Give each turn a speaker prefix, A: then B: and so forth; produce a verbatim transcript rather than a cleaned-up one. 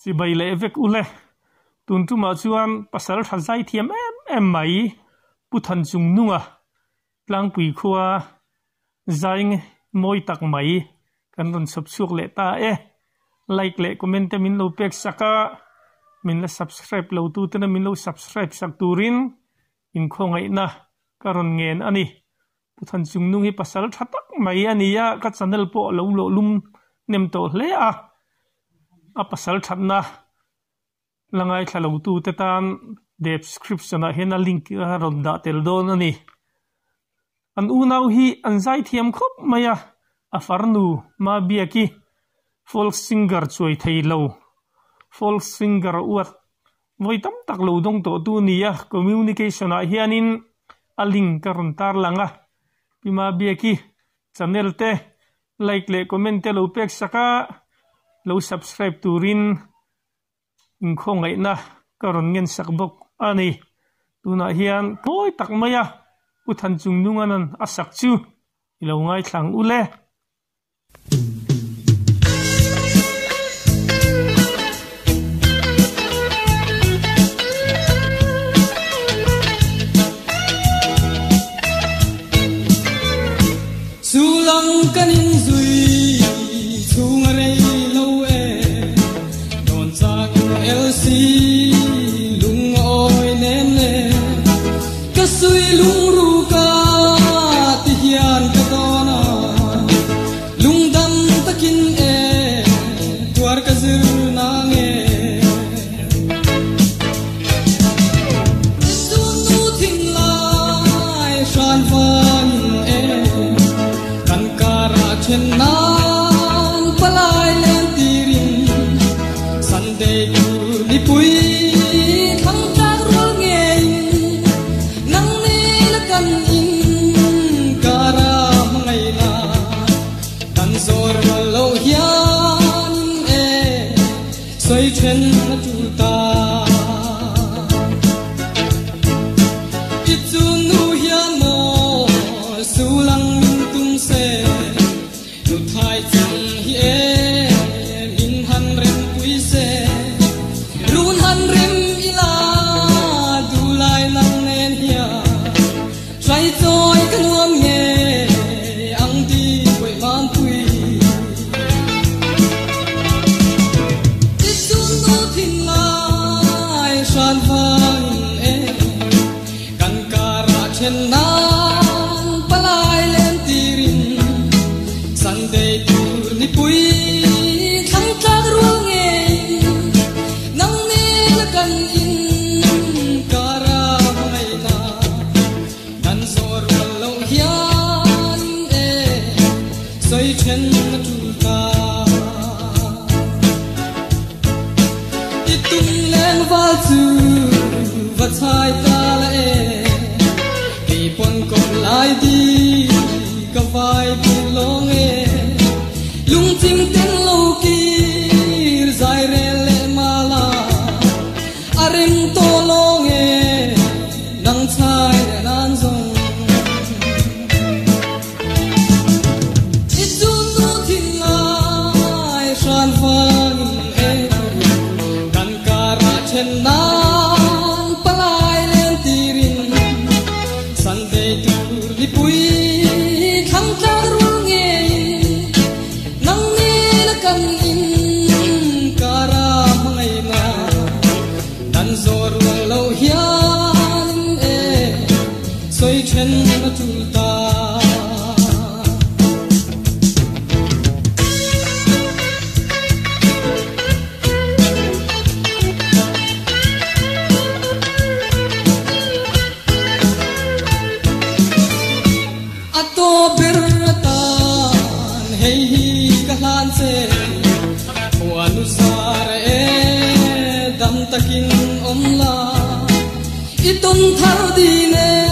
A: chỉ bay lệ vek ule tun tu ma chuan pasal thazai thiam em em mai pu than chung nunga tlang pui khuwa zaing moi tak mai kan ron sop suk le ta e like le comment te min lo pek saka min la subscribe lo tu te na min lo subscribe sak turin in khongai na karon ngen ani pu than chung nung hi pasal thatak mai ani ya ka channel po lo lo lum nem to hle a a pasal thatna langai thalo tu te tan description a hena link a ron da tel don ani an unaw hi an zai thiam khop maya a farnu ma biaki folk singer choi thailo folk singer uat voi tam tak lo dong to tu nia communication a hianin a link karon tar langa pima biaki channel te like le comment te lo pek saka lo subscribe turin in khongai na karon ngen sakbok ani tuna hian toi tak maya pu than chung nunganan asak chu ilo ngai thlang ule
B: sulang kanin zui chung rei lo e don chang lc lung oi nem le ka sui lung ru ka ti hian ka dona lung dam takin e tuar ka zir na nge su nu thing lai shan van e kan kara chen nan palai len tirin sunday tu ni pui thang ta ro nge nang ne la kan in kara mangai na kan zor lo hian e soi chen na tu ta itu nu hian mo sulang tum se nu thai chang hi e min han rem pui se run han rem ila du lai lang nen hia trai choi ka nuam nge ang ti koi man pui itu nu thin lai shan vang e kan kara chen nan palai len tirin sunday tu ni pui thang ta ro nge nang ne la kan in kara mai na dan sor lo hian e soi chen na tu ta itum len val chu va chai ta la e ki pon ko lai di ka vai pi long e lung tim ten lo ki zai re le mala arem to long e nang chai nan zong itu nu thin lai shan van e kan kara chen nan palai len tirin sunday tu ni pui thang ta ro nge nang ne la kan in kara mangai na dan zor lo hian e soi chen na tu ta ato beratan hei hi ka hlan se wanu sar e dam takin omla iton thar di ne